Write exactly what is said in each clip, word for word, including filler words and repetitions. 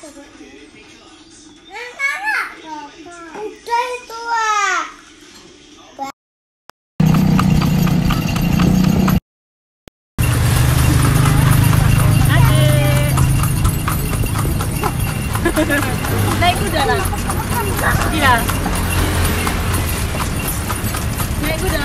Udah itu ah. Naik kuda lah. Iya. Naik kuda.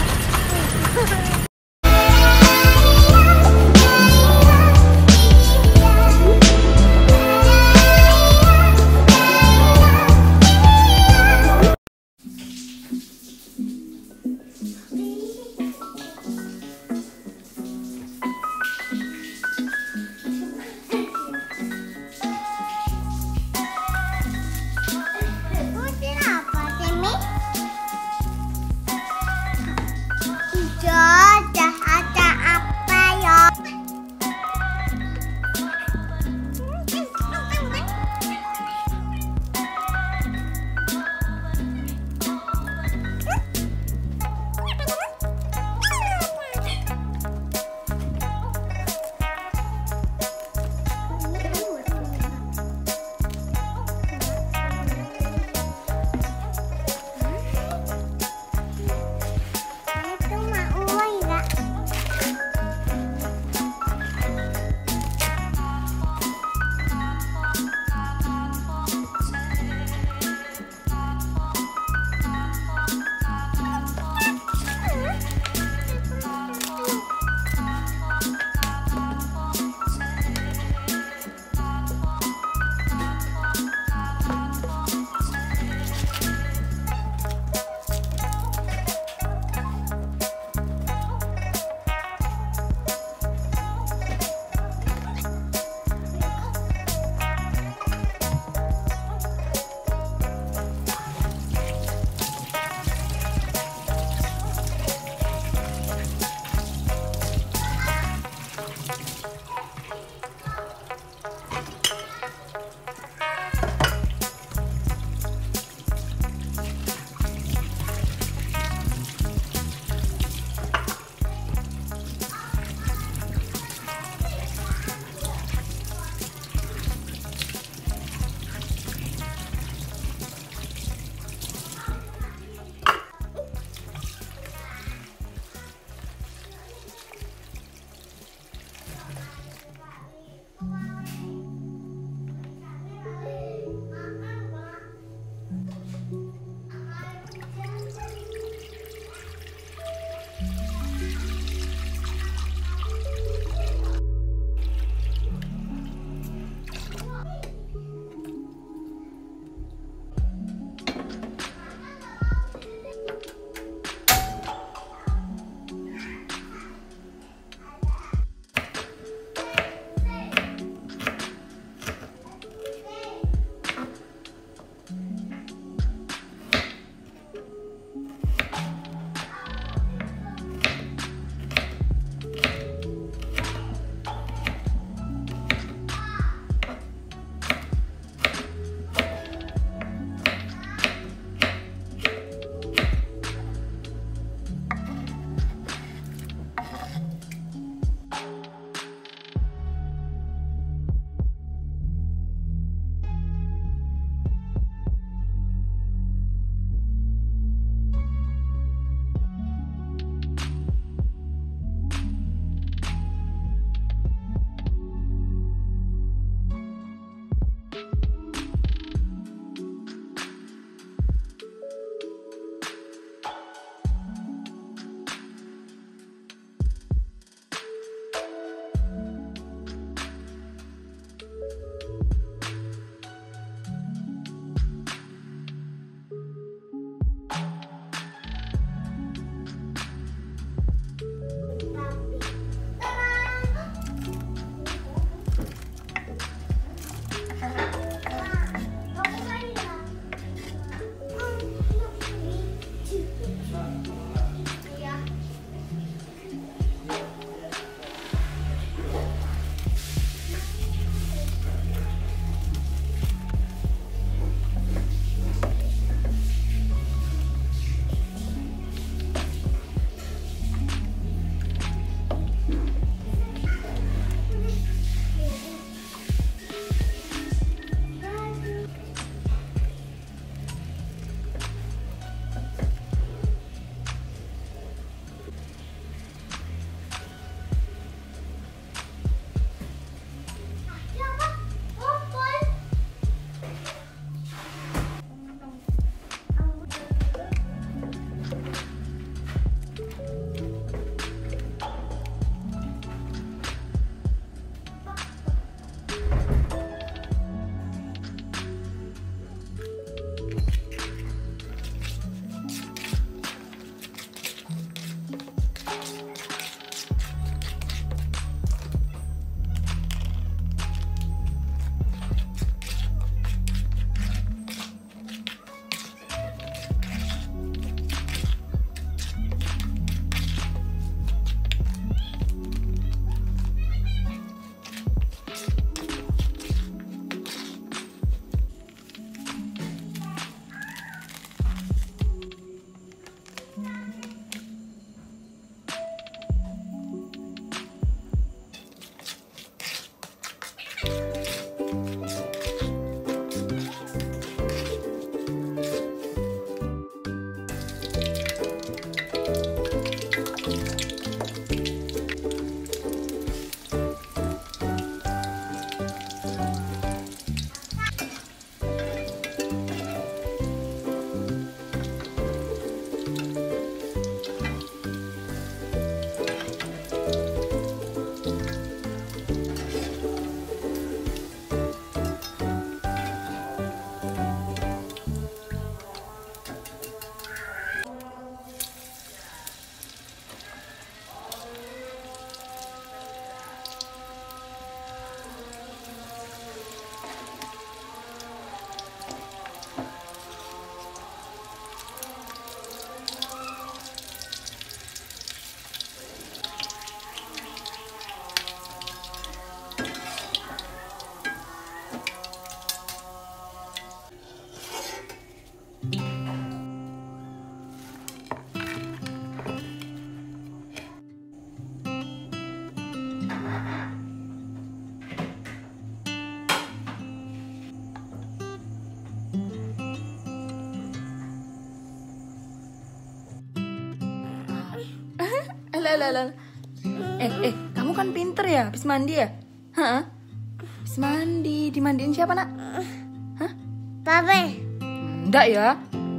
Lalalala. Eh, eh, kamu kan pinter ya, habis mandi ya? Hah? Habis mandi, dimandiin siapa nak? Hah? Papi. Enggak ya?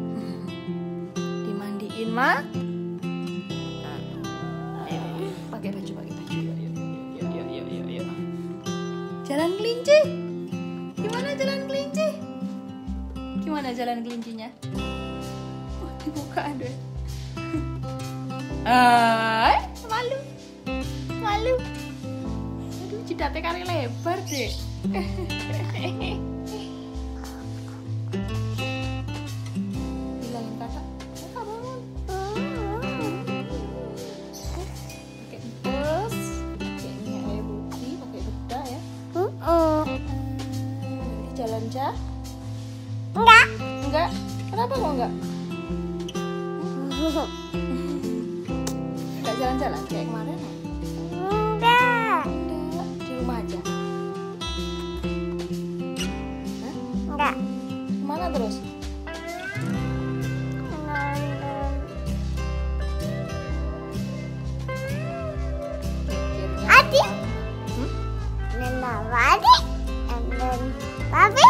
Dimandiin mak? Ayo, pakai baju, pakai baju. Yuk, yuk, yuk, yuk, yuk, yuk, yuk. Jalan kelinci. Gimana jalan kelinci? Gimana jalan kelincinya? Oh, dibuka deh. Ay, malu. Malu. Aduh, jidatnya kari lebar deh. Bilangin kakak, kakak bangun. Pakai bus, pakai minyak air putih, pakai bedak ya. Nanti jalan jah? Enggak. Enggak. Kenapa kok enggak? Enggak jalan-jalan kayak kemarin? Enggak. Enggak, di rumah aja. Hah? Enggak. Kemana terus? Adi. Hmm? Nana Adi. And then Papi.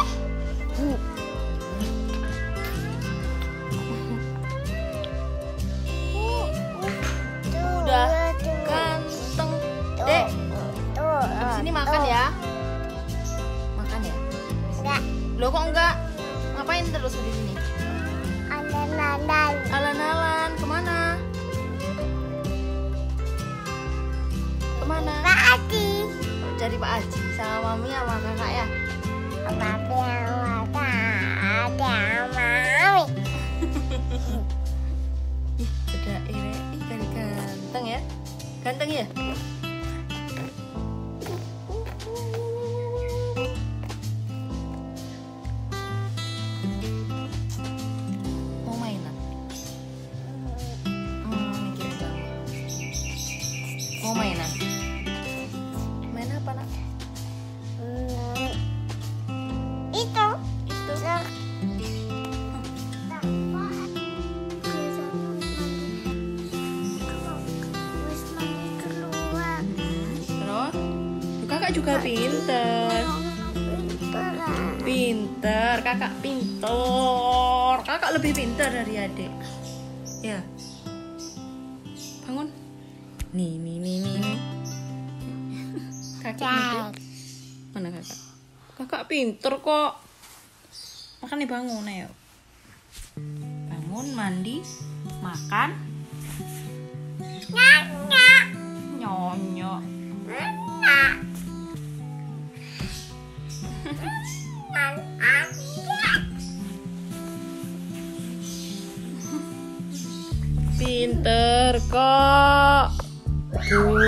Udah ganteng. Dek, Tuh. habis ini makan ya. Makan ya? Enggak. Loh kok enggak? Ngapain terus di sini? Ada nandal. Alan-alan, kemana? Kemana? Pak Adi. Cari Pak Haji sama Mami sama kakak ya? Papi sama ada Mami. Ih, udah ini, ih kan ganteng ya? Ganteng ya? Mau mainan? Hmm, mikir dong. Mau mainan? Main apa nak? Hmm, Itu. Itu. Terus? Tuh, kakak juga pinter. Pinter, kakak pinter. Kakak lebih pinter dari adik. Ya. Bangun. Nih, nih, nih, nih. nih. Kakak pinter. Mana kakak? Kakak pinter kok. Makan nih, bangun ayo. Bangun, mandi, makan. Nyonyok. Pinter kok. Tuh.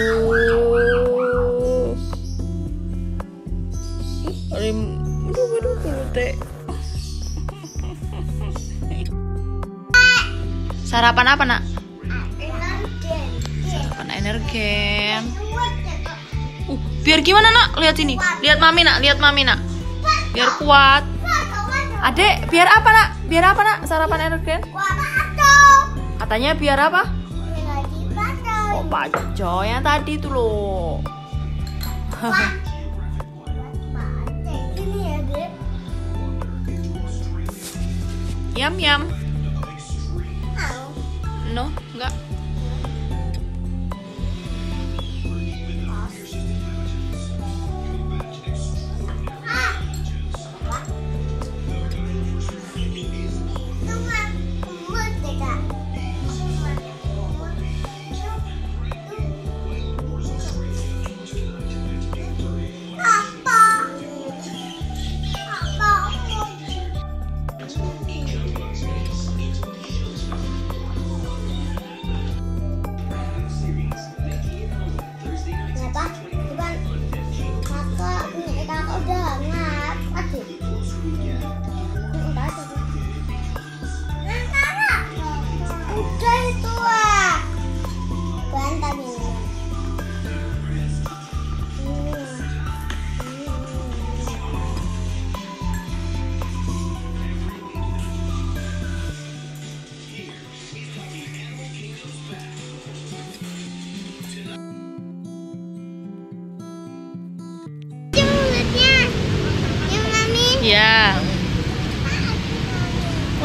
Rim, aduh, aduh, kulute. Sarapan apa nak? Sarapan energen. Uh, biar gimana nak? Lihat sini. Lihat mami nak. Lihat mami nak. Biar kuat. Adek, biar apa nak? Biar apa nak? Sarapan energen? Katanya biar apa? Oh, paco yang tadi tuh loh. Yam yam. No, enggak.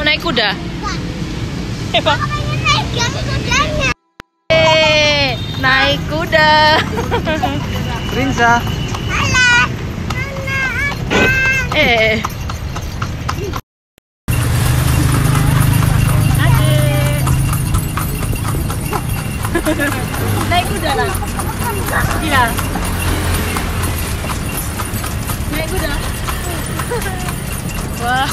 naik kuda? Pak. Aku pengen pegang kudanya. Eh, naik kuda. Rinsa. Halo. Mana ada? Eh. Naik kuda lah. Iya. Naik kuda. Wah.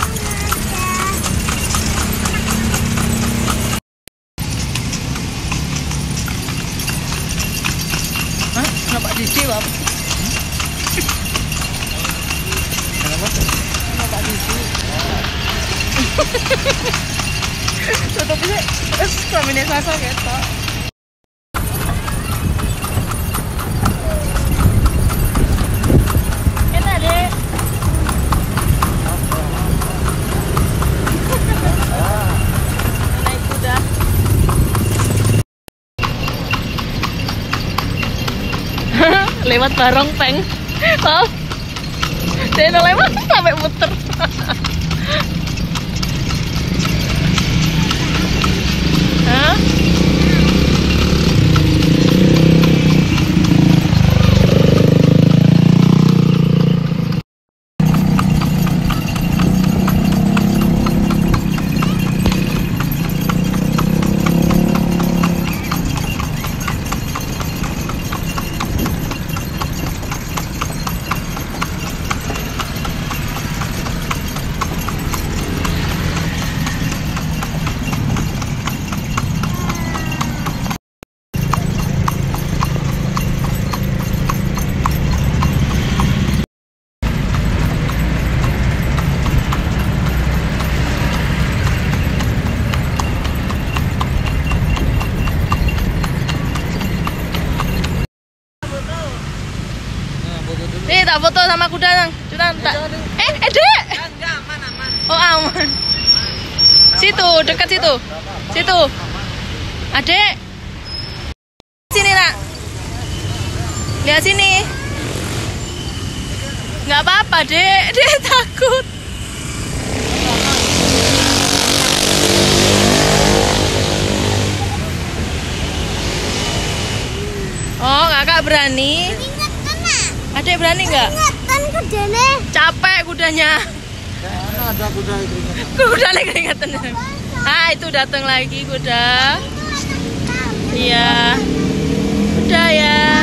Hah? Kenapa di sini, Bang? Kenapa? Kenapa di sini? Tutup sih. Terus suaminya Sasa gitu. Lewat barong peng. Oh. Dia lewat sampai muter. Hah? Nih tak foto sama kuda nang. Cuman tak. Eh, eh dek. Enggak, aman, aman. Oh aman. Situ, dekat situ. Situ. Adek. Sini nak. Lihat sini. Nggak apa-apa dek. Dek takut. Oh kakak berani. Adek berani nggak? Ingatan kudanya. Capek kudanya. Mana ada kuda itu? Kuda lagi keringatan. Ah itu datang lagi kuda. Iya. Kuda ya.